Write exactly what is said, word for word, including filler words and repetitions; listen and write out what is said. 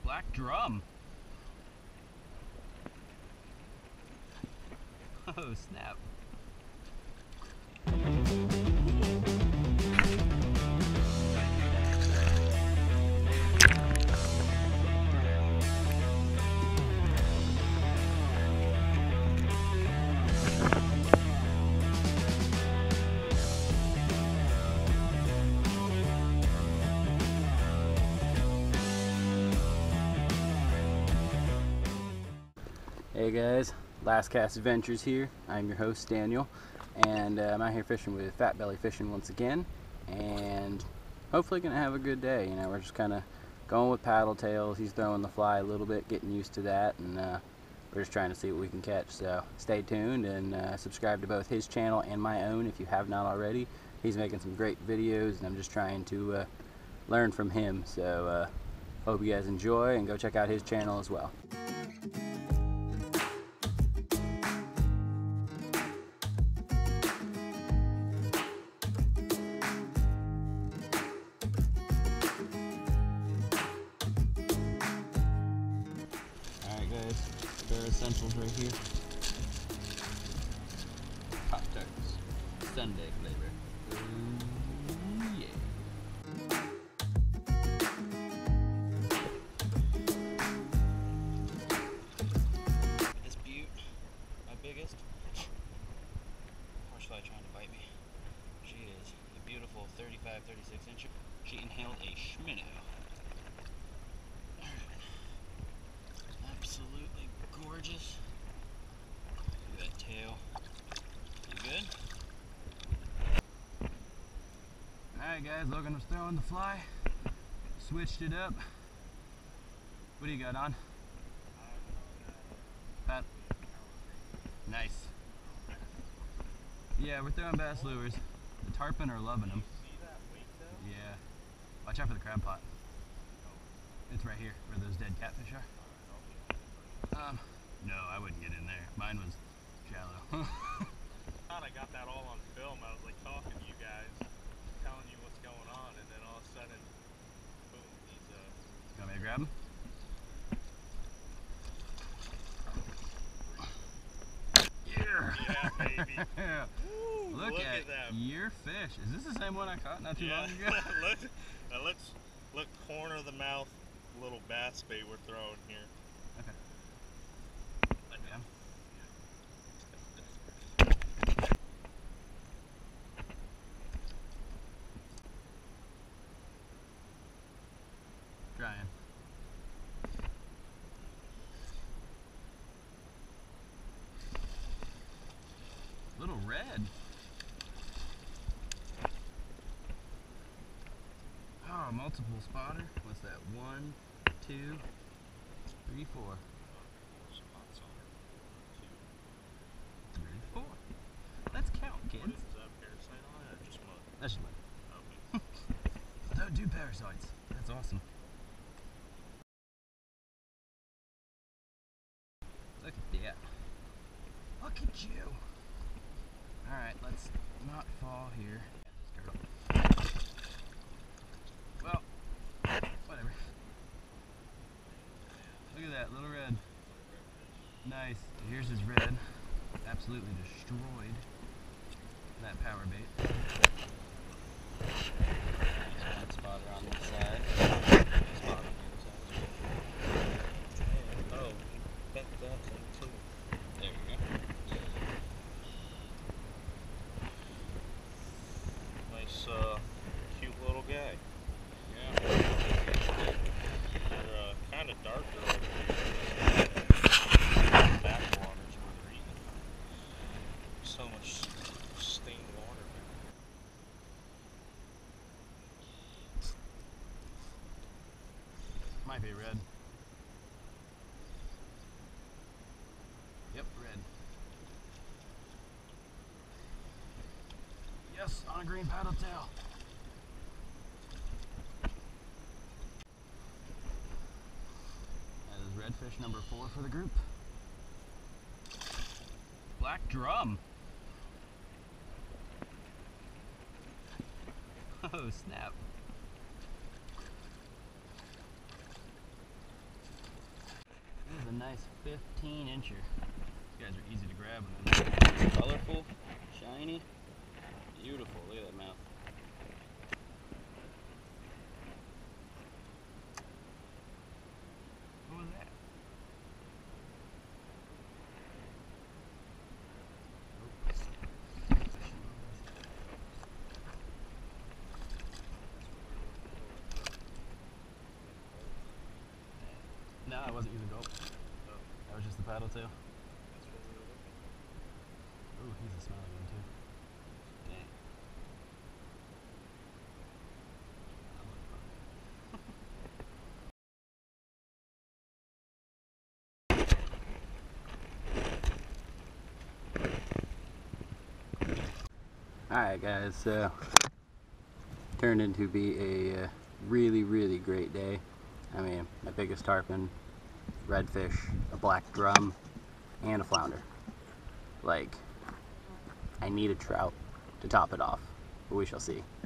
Black drum. Oh snap. Hey guys, Last Cast Adventures here. I'm your host Daniel, and uh, I'm out here fishing with FatBelly Fishing once again, and hopefully gonna have a good day. You know, we're just kind of going with paddle tails. He's throwing the fly a little bit, getting used to that, and uh, we're just trying to see what we can catch. So stay tuned and uh, subscribe to both his channel and my own if you have not already. He's making some great videos, and I'm just trying to uh, learn from him. So uh, hope you guys enjoy, and go check out his channel as well. Bare essentials right here. Pop Tarts, Sunday flavor. Ooh, yeah. This butte, my biggest. Horse fly trying to bite me. She is a beautiful thirty-five, thirty-six incher. She inhaled a schminnow. Absolutely gorgeous. Look at that tail. You good? Alright guys, Logan was throwing the fly. Switched it up. What do you got on? Pat. Nice. Yeah, we're throwing bass lures. The tarpon are loving them. Yeah. Watch out for the crab pot. It's right here where those dead catfish are. Um, no, I wouldn't get in there. Mine was shallow. I got that all on film. I was like talking to you guys, telling you what's going on, and then all of a sudden, boom, he's uh. You want me to grab him? Yeah, yeah baby. Woo, look, look at, at that. Your fish. Is this the same one I caught not too yeah. long ago? look, now let's look corner of the mouth, little bass bait we're throwing here. Okay. Let me down. Trying. Little red. Oh, multiple spotter. What's that? One, two, three, four. Spots on her. Two. Three, four. Let's count, kids. What is that, parasite on it or just mud? That's just mud. Okay. Don't do parasites. That's awesome. Look at that. Look at you. Alright, let's not fall here. Well, whatever. Look at that, little red. Nice. Here's his red. Absolutely destroyed that power bait. One spotter on this side. Spot on the other side. Oh, bet that thing too. There you go. Nice, uh, cute little guy. Yeah. They're uh, kind of darker over here. Backwaters where they're eating. So much stained water there. Might be red. Yep, red. Yes, on a green paddle tail. That is redfish number four for the group. Black drum. Oh snap. a nice fifteen incher. These guys are easy to grab and then colorful, shiny, beautiful. Look at that mouth. What was that? No, I wasn't using gulp. Oh. That was just the paddle tail. That's what we were looking for. Ooh, he's a smelly one too. Dang. Alright guys, so turned into be a uh, really really great day. I mean, my biggest tarpon, redfish, a black drum, and a flounder. Like, I need a trout to top it off, but we shall see.